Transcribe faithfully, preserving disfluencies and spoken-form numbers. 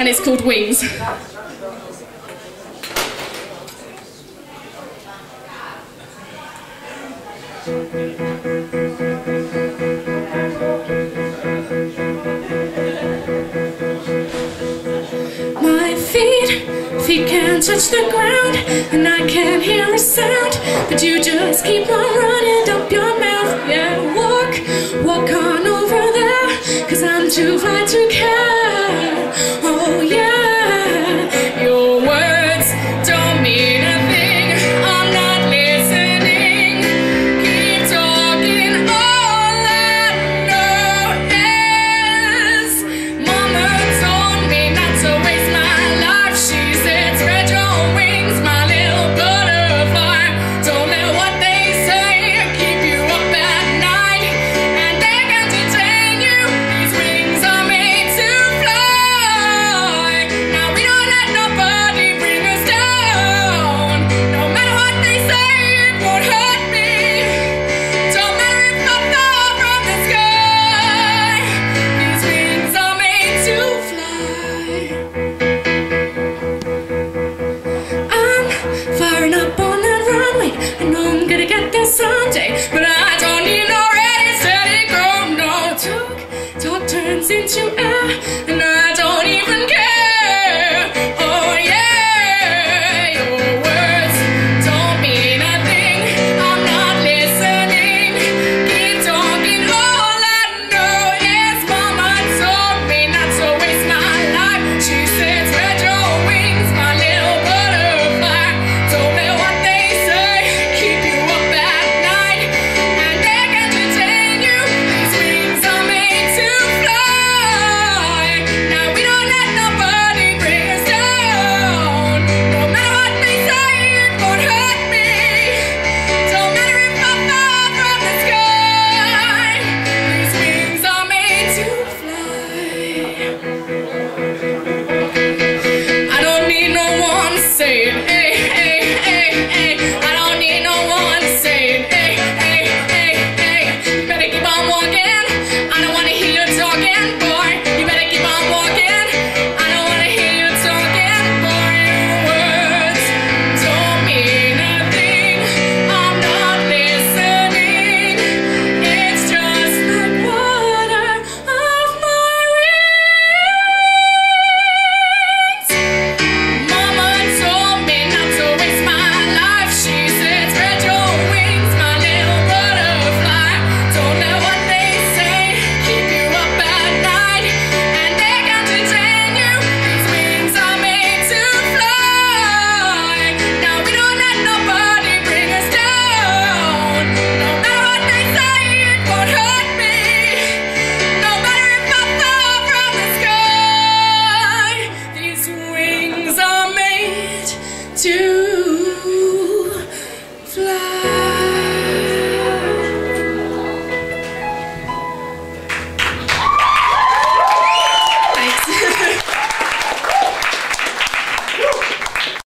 and it's called Wings. My feet, feet can't touch the ground, and I can't hear a sound, but you just keep on running up your mouth. Yeah, walk, walk on over there, 'cause I'm too fly to care. Oh yeah, your words don't mean a thing, I'm not listening. Keep talking, all I know is Mama told me not to waste my life. She said spread your wings, my little butterfly. Don't let what they say keep you up at night, and they can detain you. These wings are made to fly. Now we don't let nobody bring us down. No matter what they say, it won't hurt me. Don't matter if I fall from the sky. These wings are made to fly. I'm firing up on that runway. I know I'm gonna get there someday, but I don't need no ready, steady, go. No talk, talk turns into air, and I don't even care. Oh yeah, your words don't mean a thing, I'm not listening. Keep talking, all I know is Mama told me not to waste my life. She said spread your wings, my little butterfly. Don't let what they say keep you up at night, and they can detain you. These wings are made to fly. Now we don't let nobody bring us down. No matter what they say, it won't hurt me. Don't matter if I fall from the sky. These wings are made to fly. I don't need no one saying, hey, hey, hey, hey. I don't need no one saying, hey, hey, hey, hey. You better keep on walking. I don't wanna hear you talking, boy. You better keep on walking. I don't wanna hear you talking, boy. Your words don't mean a thing, I'm not listening. It's just like water off my wings. Mama told me not to waste my life. She said spread your wings, my little butterfly. Don't let what they say keep you up at night, and they can detain you. These wings are made to fly. Now we don't let nobody bring us down. No matter what they say, it won't hurt me. No matter if I fall from the sky. These wings are made to